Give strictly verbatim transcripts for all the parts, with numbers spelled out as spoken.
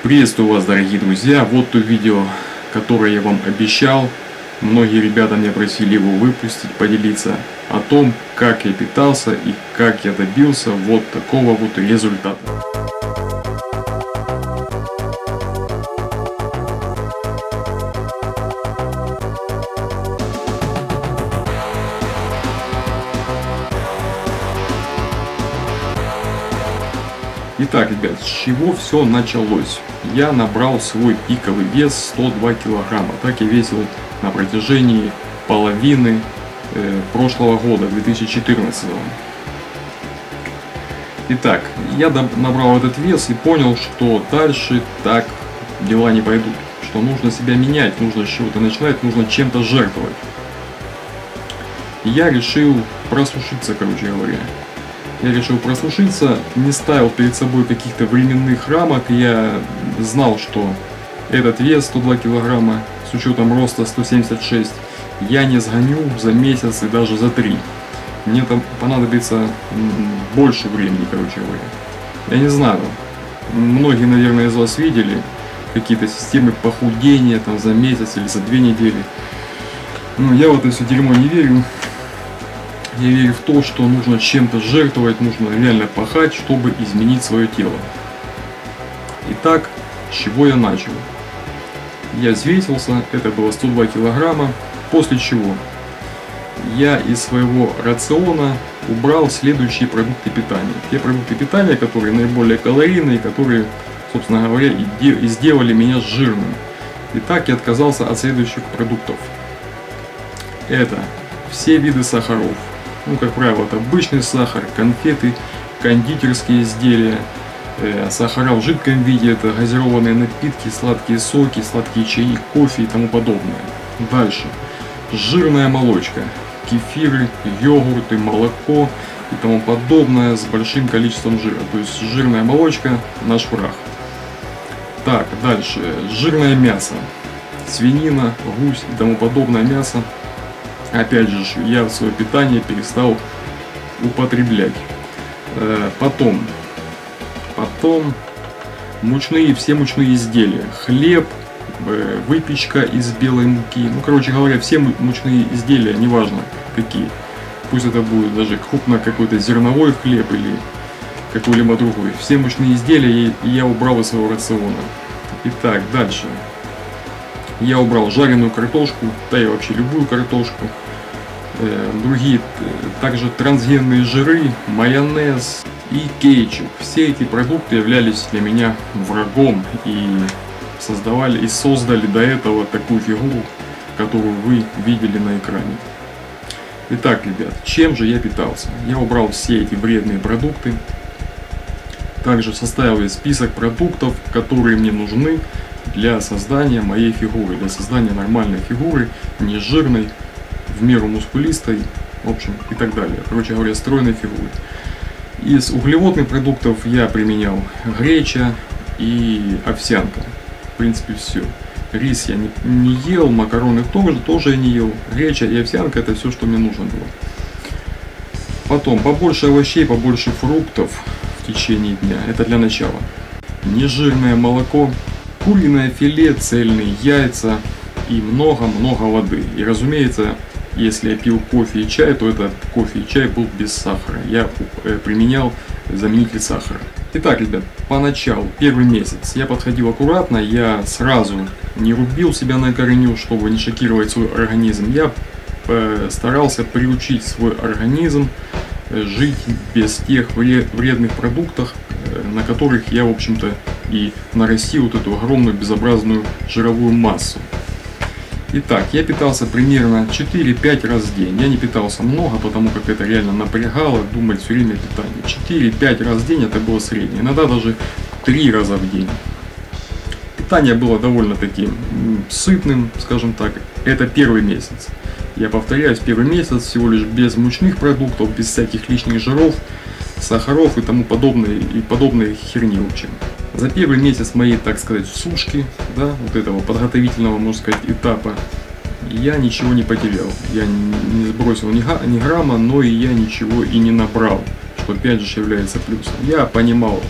Приветствую вас, дорогие друзья. Вот то видео, которое я вам обещал. Многие ребята меня просили его выпустить, поделиться о том, как я питался и как я добился вот такого вот результата. Итак, ребят, с чего все началось? Я набрал свой пиковый вес сто два килограмма. Так я весил на протяжении половины э, прошлого года, две тысячи четырнадцатого. Итак, я набрал этот вес и понял, что дальше так дела не пойдут. Что нужно себя менять, нужно с чего-то начинать, нужно чем-то жертвовать. И я решил просушиться, короче говоря. Я решил прослушиться, не ставил перед собой каких-то временных рамок. Я знал, что этот вес сто два килограмма с учетом роста сто семьдесят шесть я не сгоню за месяц и даже за три. Мне там понадобится больше времени, короче говоря. Я не знаю, многие, наверное, из вас видели какие-то системы похудения там за месяц или за две недели. Но я в это все дерьмо не верю. Я верю в то, что нужно чем-то жертвовать, нужно реально пахать, чтобы изменить свое тело. Итак, с чего я начал? Я взвесился, это было сто два килограмма, после чего я из своего рациона убрал следующие продукты питания. Те продукты питания, которые наиболее калорийные, которые, собственно говоря, и сделали меня жирным. Итак, я отказался от следующих продуктов. Это все виды сахаров. Ну, как правило, это обычный сахар, конфеты, кондитерские изделия, э, сахара в жидком виде, это газированные напитки, сладкие соки, сладкие чаи, кофе и тому подобное. Дальше. Жирная молочка, кефиры, йогурты, молоко и тому подобное с большим количеством жира. То есть жирная молочка – наш враг. Так, дальше. Жирное мясо, свинина, гусь и тому подобное мясо. Опять же, я в свое питание перестал употреблять. Потом, потом мучные, все мучные изделия. Хлеб, выпечка из белой муки. Ну, короче говоря, все мучные изделия, неважно какие. Пусть это будет даже крупно какой-то зерновой хлеб или какой-либо другой. Все мучные изделия я убрал из своего рациона. Итак, дальше. Я убрал жареную картошку, да и вообще любую картошку. Другие также трансгенные жиры, майонез и кетчуп. Все эти продукты являлись для меня врагом и создавали и создали до этого такую фигуру, которую вы видели на экране. Итак, ребят, чем же я питался? Я убрал все эти вредные продукты. Также составил список продуктов, которые мне нужны для создания моей фигуры, для создания нормальной фигуры, не жирной, в меру мускулистой, в общем, и так далее. Короче говоря, стройной фигуры. Из углеводных продуктов я применял греча и овсянка. В принципе, все. Рис я не, не ел, макароны тоже, тоже я не ел. Греча и овсянка — это все, что мне нужно было. Потом, побольше овощей, побольше фруктов в течение дня. Это для начала. Нежирное молоко, куриное филе, цельные яйца и много-много воды. И, разумеется, если я пил кофе и чай, то этот кофе и чай был без сахара. Я применял заменитель сахара. Итак, ребят, поначалу, первый месяц, я подходил аккуратно, я сразу не рубил себя на корню, чтобы не шокировать свой организм. Я старался приучить свой организм жить без тех вредных продуктов, на которых я, в общем-то, и нарастил вот эту огромную безобразную жировую массу. Итак, я питался примерно четыре-пять раз в день. Я не питался много, потому как это реально напрягало, думать все время о питании. четыре-пять раз в день это было среднее, иногда даже три раза в день. Питание было довольно-таки сытным, скажем так. Это первый месяц. Я повторяюсь, первый месяц всего лишь без мучных продуктов, без всяких лишних жиров, сахаров и тому подобной, и подобной херни, в общем. За первый месяц моей, так сказать, сушки, да, вот этого подготовительного, можно сказать, этапа, я ничего не потерял. Я не сбросил ни, ни грамма, но и я ничего и не набрал, что опять же является плюсом. Я понимал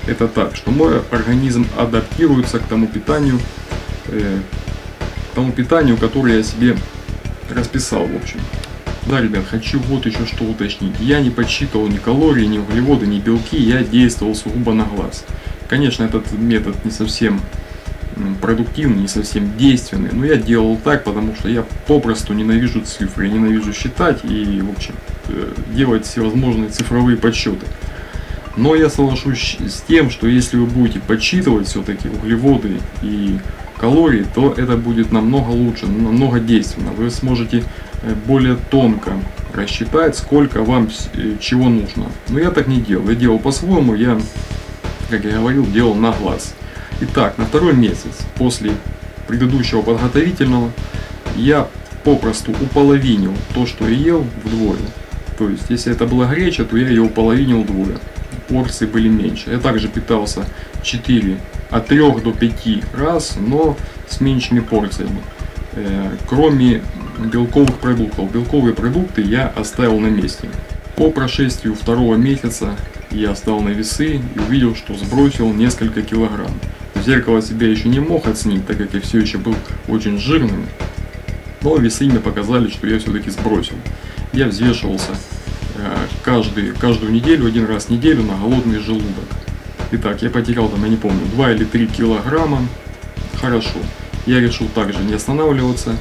это так, что мой организм адаптируется к тому питанию, э, к тому питанию, которое я себе расписал, в общем. Да, ребят, хочу вот еще что уточнить. Я не подсчитывал ни калории, ни углеводы, ни белки, я действовал сугубо на глаз. Конечно, этот метод не совсем продуктивный, не совсем действенный, но я делал так, потому что я попросту ненавижу цифры, я ненавижу считать и, в общем, делать всевозможные цифровые подсчеты. Но я соглашусь с тем, что если вы будете подсчитывать все-таки углеводы и калорий, то это будет намного лучше, намного действенно. Вы сможете более тонко рассчитать, сколько вам чего нужно. Но я так не делал. Я делал по-своему, я, как я говорил, делал на глаз. Итак, на второй месяц после предыдущего подготовительного я попросту уполовинил то, что я ел, вдвое. То есть, если это была греча, то я ее уполовинил вдвое. Порции были меньше. Я также питался четыре, от трёх до пяти раз, но с меньшими порциями. Э, кроме белковых продуктов. Белковые продукты я оставил на месте. По прошествию второго месяца я встал на весы и увидел, что сбросил несколько килограмм. В зеркало себя еще не мог оценить, так как я все еще был очень жирным. Но весы мне показали, что я все-таки сбросил. Я взвешивался э, каждый, каждую неделю, один раз в неделю на голодный желудок. Итак, я потерял там, я не помню, два или три килограмма. Хорошо. Я решил также не останавливаться.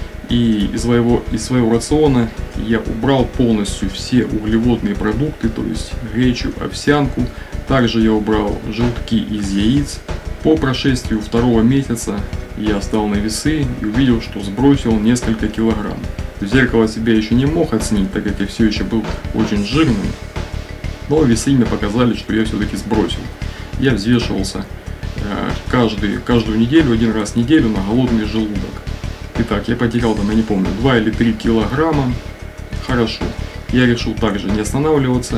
И из своего, из своего рациона я убрал полностью все углеводные продукты, то есть гречу, овсянку. Также я убрал желтки из яиц. По прошествию второго месяца я встал на весы и увидел, что сбросил несколько килограмм. В зеркало себя еще не мог оценить, так как я все еще был очень жирным. Но весы мне показали, что я все-таки сбросил. Я взвешивался э, каждый, каждую неделю, один раз в неделю на голодный желудок. Итак, я потерял там, я не помню, два или три килограмма. Хорошо. Я решил также не останавливаться.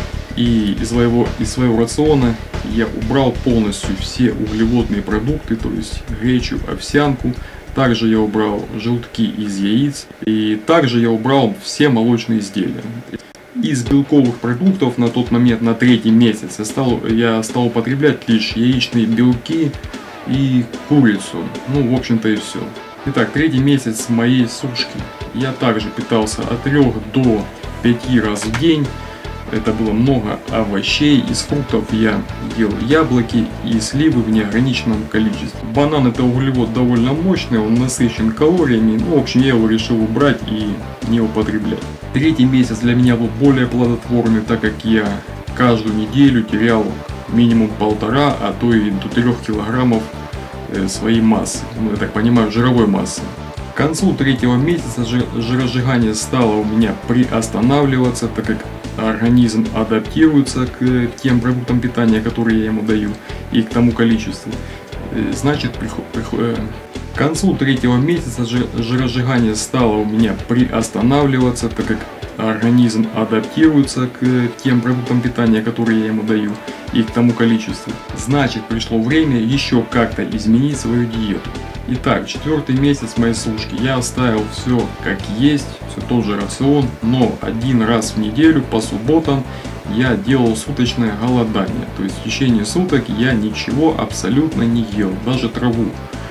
И из своего, из своего рациона я убрал полностью все углеводные продукты, то есть гречу, овсянку. Также я убрал желтки из яиц. И также я убрал все молочные изделия. Из белковых продуктов на тот момент, на третий месяц, я стал, я стал употреблять лишь яичные белки и курицу. Ну, в общем-то и все. Итак, третий месяц моей сушки. Я также питался от трёх до пяти раз в день. Это было много овощей. Из фруктов я ел яблоки и сливы в неограниченном количестве. Банан — это углевод довольно мощный, он насыщен калориями. Ну, в общем, я его решил убрать и не употреблять. Третий месяц для меня был более плодотворный, так как я каждую неделю терял минимум полтора, а то и до трех килограммов своей массы, ну, я так понимаю, жировой массы. К концу третьего месяца жиросжигание стало у меня приостанавливаться, так как организм адаптируется к тем продуктам питания, которые я ему даю, и к тому количеству. Значит, приход, приход, к концу третьего месяца жиросжигание стало у меня приостанавливаться, так как организм адаптируется к тем продуктам питания, которые я ему даю, и к тому количеству. Значит, пришло время еще как-то изменить свою диету. Итак, четвертый месяц моей сушки я оставил все как есть, все тот же рацион, но один раз в неделю по субботам я делал суточное голодание. То есть в течение суток я ничего абсолютно не ел, даже траву.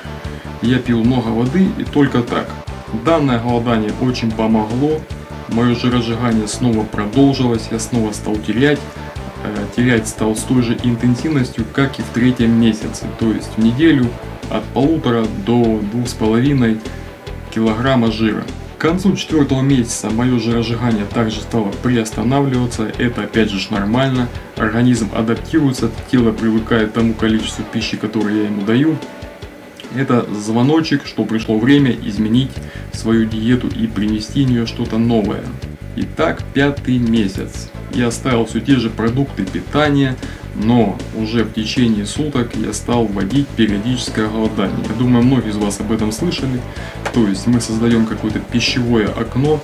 Я пил много воды и только так. Данное голодание очень помогло. Мое жиросжигание снова продолжилось, я снова стал терять. Терять стал с той же интенсивностью, как и в третьем месяце. То есть в неделю от полутора до двух с половиной килограмма жира. К концу четвертого месяца мое жиросжигание также стало приостанавливаться. Это опять же нормально. Организм адаптируется, тело привыкает к тому количеству пищи, которую я ему даю. Это звоночек, что пришло время изменить свою диету и принести в нее что-то новое. Итак, пятый месяц. Я оставил все те же продукты питания, но уже в течение суток я стал вводить периодическое голодание. Я думаю, многие из вас об этом слышали. То есть мы создаем какое-то пищевое окно,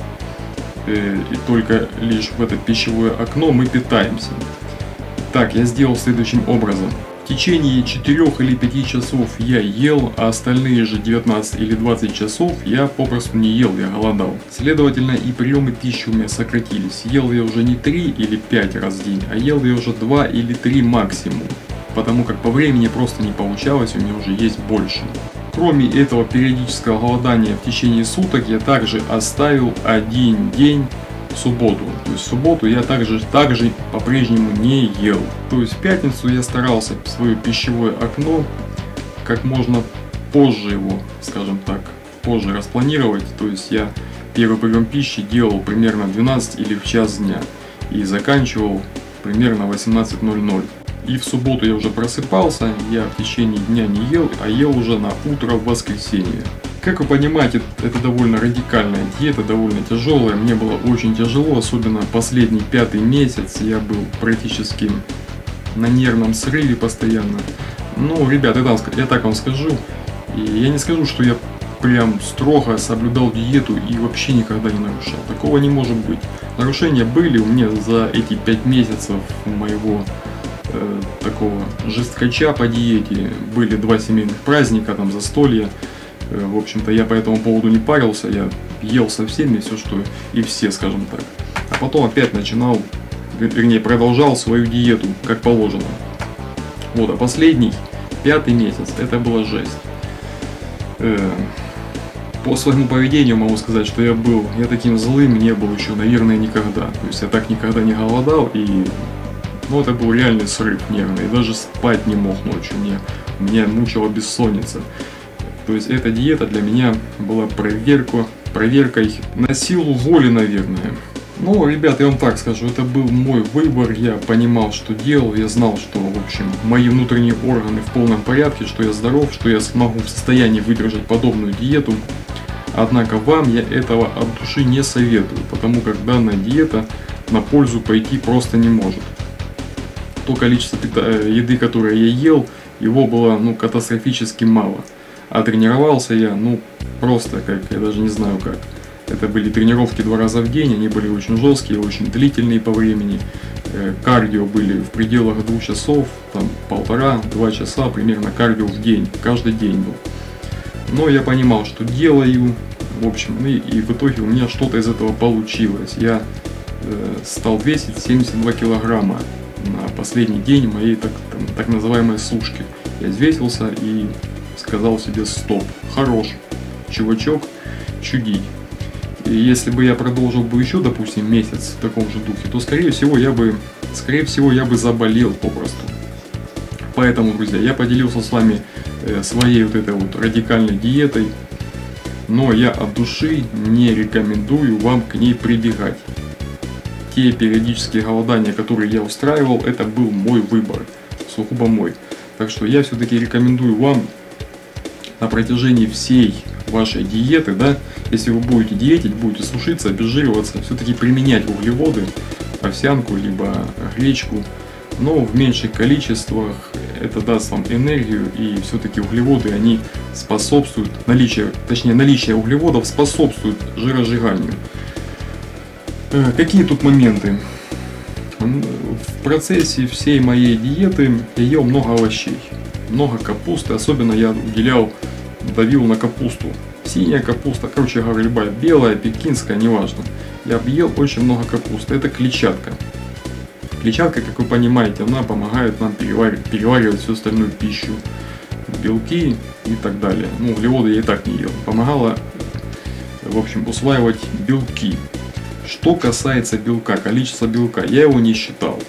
э, и только лишь в это пищевое окно мы питаемся. Так, я сделал следующим образом. В течение четырёх или пяти часов я ел, а остальные же девятнадцать или двадцать часов я попросту не ел, я голодал. Следовательно, и приемы пищи у меня сократились. Ел я уже не три или пять раз в день, а ел я уже два или три максимум. потому как по времени просто не получалось, у меня уже есть больше. Кроме этого периодического голодания в течение суток, я также оставил один день в субботу. То есть в субботу я также, также по-прежнему не ел. То есть в пятницу я старался свое пищевое окно как можно позже его, скажем так, позже распланировать. То есть я первый прием пищи делал примерно в двенадцать или в час дня и заканчивал примерно в восемнадцать ноль ноль. И в субботу я уже просыпался, я в течение дня не ел, а ел уже на утро в воскресенье. Как вы понимаете, это довольно радикальная диета, довольно тяжелая. Мне было очень тяжело, особенно последний пятый месяц. Я был практически на нервном срыве постоянно. Ну, ребят, я так вам скажу. И я не скажу, что я прям строго соблюдал диету и вообще никогда не нарушал. Такого не может быть. Нарушения были у меня за эти пять месяцев моего э, такого жесткача по диете. Были два семейных праздника, там застолья. Э, в общем-то, я по этому поводу не парился. Я ел со всеми все, что и все, скажем так. А потом опять начинал, вернее, продолжал свою диету, как положено. Вот, а последний, пятый месяц, это была жесть. Э, По своему поведению могу сказать, что я был, я таким злым не был еще, наверное, никогда. То есть я так никогда не голодал, и ну, это был реальный срыв нервный. Я даже спать не мог ночью, мне, меня мучила бессонница. То есть эта диета для меня была проверку, проверкой на силу воли, наверное. Ну, ребят, я вам так скажу, это был мой выбор, я понимал, что делал, я знал, что, в общем, мои внутренние органы в полном порядке, что я здоров, что я смогу в состоянии выдержать подобную диету. Однако вам я этого от души не советую, потому как данная диета на пользу пойти просто не может. То количество еды, которое я ел, его было ну, катастрофически мало. А тренировался я, ну, просто как, я даже не знаю как. Это были тренировки два раза в день, они были очень жесткие, очень длительные по времени. Кардио были в пределах двух часов, там полтора-два часа примерно кардио в день, каждый день был. Но я понимал, что делаю, в общем, и, и в итоге у меня что-то из этого получилось. Я э, стал весить семьдесят два килограмма на последний день моей так, там, так называемой сушки. Я взвесился и сказал себе стоп, хорош, чувачок, чудить. И если бы я продолжил бы еще, допустим, месяц в таком же духе, то скорее всего я бы, скорее всего я бы заболел попросту. Поэтому, друзья, я поделился с вами своей вот этой вот радикальной диетой, но я от души не рекомендую вам к ней прибегать. Те периодические голодания, которые я устраивал, это был мой выбор, сугубо мой. Так что я все-таки рекомендую вам на протяжении всей вашей диеты, да, если вы будете диетить, будете сушиться, обезжириваться, все-таки применять углеводы, овсянку, либо гречку, но в меньших количествах. Это даст вам энергию, и все-таки углеводы, они способствуют, наличие, точнее наличие углеводов способствует жиросжиганию. Какие тут моменты? В процессе всей моей диеты я ел много овощей, много капусты, особенно я уделял, давил на капусту. Синяя капуста, короче говоря, любая, белая, пекинская, неважно. Я ел очень много капусты, это клетчатка. Клетчатка, как вы понимаете, она помогает нам переваривать, переваривать всю остальную пищу, белки и так далее. Ну, углеводы я и так не ел. Помогала, в общем, усваивать белки. Что касается белка, количества белка, я его не считал.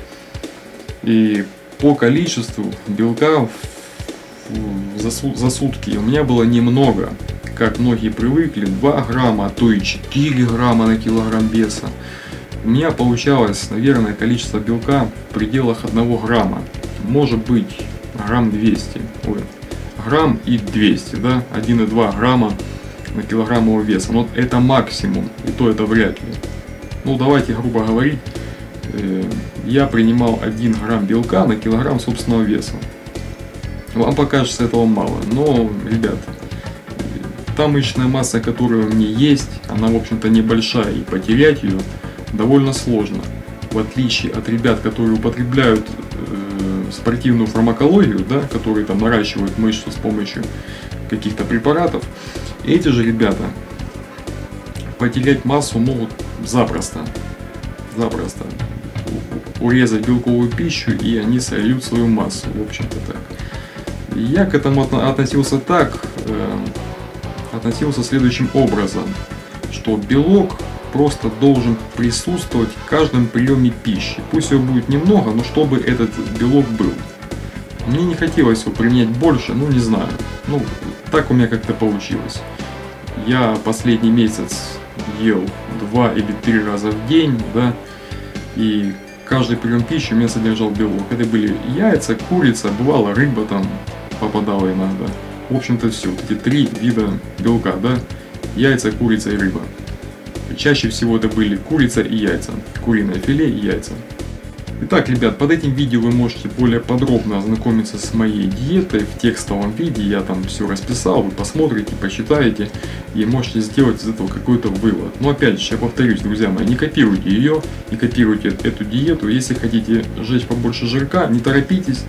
И по количеству белка за, за сутки у меня было немного. Как многие привыкли, два грамма, а то и четыре грамма на килограмм веса. У меня получалось, наверное, количество белка в пределах одного грамма. Может быть, грамм двести. Ой, грамм и двести, да? один и два грамма на килограмм его веса. Но это максимум, и то это вряд ли. Ну, давайте, грубо говорить, э, я принимал один грамм белка на килограмм собственного веса. Вам покажется этого мало, но, ребята, та мышечная масса, которая у меня есть, она, в общем-то, небольшая, и потерять ее довольно сложно. В отличие от ребят, которые употребляют э, спортивную фармакологию, да, которые там наращивают мышцу с помощью каких-то препаратов, эти же ребята потерять массу могут запросто. Запросто. урезать белковую пищу, и они сольют свою массу, в общем-то так. Я к этому относился так, э, относился следующим образом, что белок просто должен присутствовать в каждом приеме пищи. Пусть его будет немного, но чтобы этот белок был. Мне не хотелось его применять больше, ну не знаю. Ну, так у меня как-то получилось. Я последний месяц ел два или три раза в день, да, и каждый прием пищи у меня содержал белок. Это были яйца, курица, бывало рыба там попадала иногда. В общем-то все, эти три вида белка, да, яйца, курица и рыба. Чаще всего это были курица и яйца, куриное филе и яйца. Итак, ребят, под этим видео вы можете более подробно ознакомиться с моей диетой в текстовом виде. Я там все расписал, вы посмотрите, почитаете и можете сделать из этого какой-то вывод. Но опять же, я повторюсь, друзья мои, не копируйте ее, не копируйте эту диету. Если хотите сжечь побольше жирка, не торопитесь,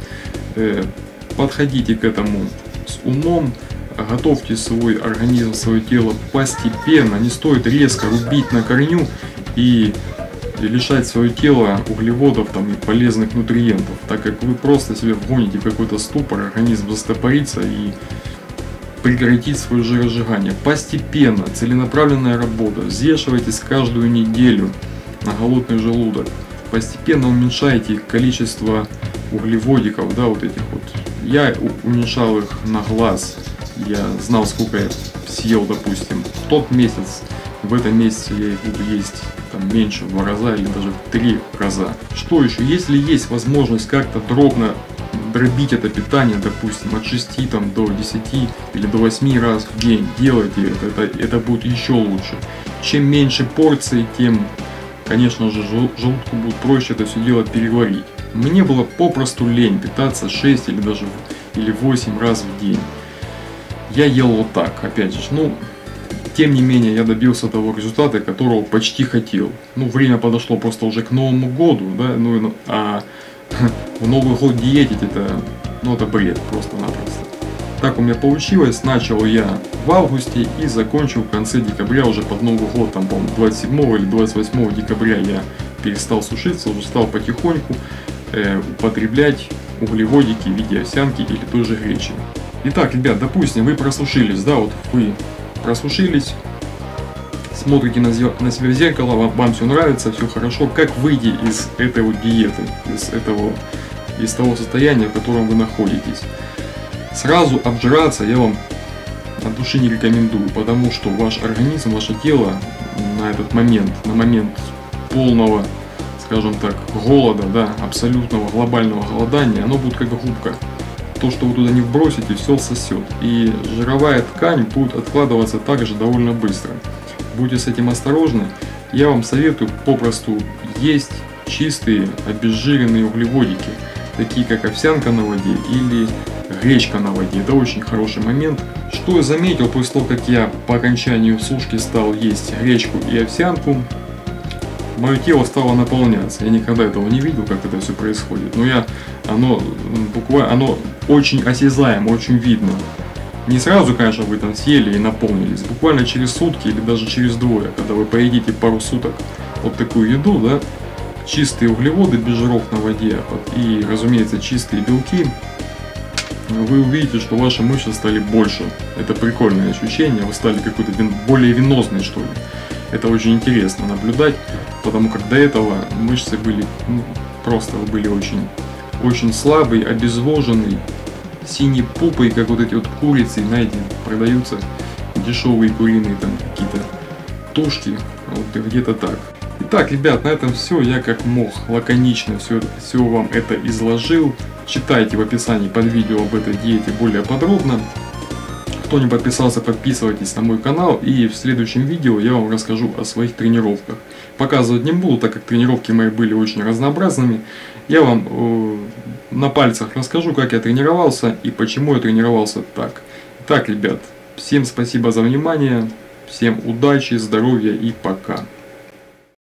подходите к этому с умом. Готовьте свой организм, свое тело постепенно, не стоит резко рубить на корню и лишать свое тело углеводов там, и полезных нутриентов, так как вы просто себя вгоните в какой-то ступор, организм застопорится и прекратит свое жиросжигание. Постепенно, целенаправленная работа, взвешивайтесь каждую неделю на голодный желудок, постепенно уменьшайте количество углеводиков, да, вот этих вот. Я уменьшал их на глаз. Я знал, сколько я съел, допустим, в тот месяц. В этом месяце я их буду есть там, меньше, в два раза или даже в три раза. Что еще? Если есть возможность как-то дробно дробить это питание, допустим, от шести там, до десяти или до восьми раз в день, делайте это, это, это будет еще лучше. Чем меньше порций, тем, конечно же, желудку будет проще это все дело переварить. Мне было попросту лень питаться шесть или даже или восемь раз в день. Я ел вот так, опять же, ну, тем не менее, я добился того результата, которого почти хотел. Ну, время подошло просто уже к Новому году, да, ну, а в Новый год диетить это, ну, это бред просто-напросто. Так у меня получилось, начал я в августе и закончил в конце декабря, уже под Новый год, там, по-моему, двадцать седьмого или двадцать восьмого декабря я перестал сушиться, уже стал потихоньку э, употреблять углеводики в виде овсянки или той же гречи. Итак, ребят, допустим, вы просушились, да, вот вы просушились, смотрите на, на себя в зеркало, вам, вам все нравится, все хорошо. Как выйти из этой вот диеты, из этого, из того состояния, в котором вы находитесь? Сразу обжираться я вам от души не рекомендую, потому что ваш организм, ваше тело на этот момент, на момент полного, скажем так, голода, да, абсолютного глобального голодания, оно будет как губка. То, что вы туда не вбросите, все сосет. И жировая ткань будет откладываться также довольно быстро. Будьте с этим осторожны. Я вам советую попросту есть чистые обезжиренные углеводики, такие как овсянка на воде или гречка на воде. Это очень хороший момент. Что я заметил после того, как я по окончанию сушки стал есть гречку и овсянку, мое тело стало наполняться. Я никогда этого не видел, как это все происходит. Но я, оно буквально, оно очень осязаемо, очень видно. Не сразу, конечно, вы там съели и наполнились. Буквально через сутки или даже через двое, когда вы поедите пару суток вот такую еду, да, чистые углеводы без жиров на воде и, разумеется, чистые белки, вы увидите, что ваши мышцы стали больше. Это прикольное ощущение. Вы стали какой-то вин, более венозный, что ли. Это очень интересно наблюдать, потому как до этого мышцы были, ну, просто были очень, очень слабые, обезвоженные, синей пупой, как вот эти вот курицы, знаете, продаются дешевые куриные там какие-то тушки, вот где-то так. Итак, ребят, на этом все. Я как мог лаконично все, все вам это изложил. Читайте в описании под видео об этой диете более подробно. Кто не подписался, подписывайтесь на мой канал, и в следующем видео я вам расскажу о своих тренировках. Показывать не буду, так как тренировки мои были очень разнообразными. Я вам э, на пальцах расскажу, как я тренировался и почему я тренировался так. Итак, ребят, всем спасибо за внимание, всем удачи, здоровья и пока.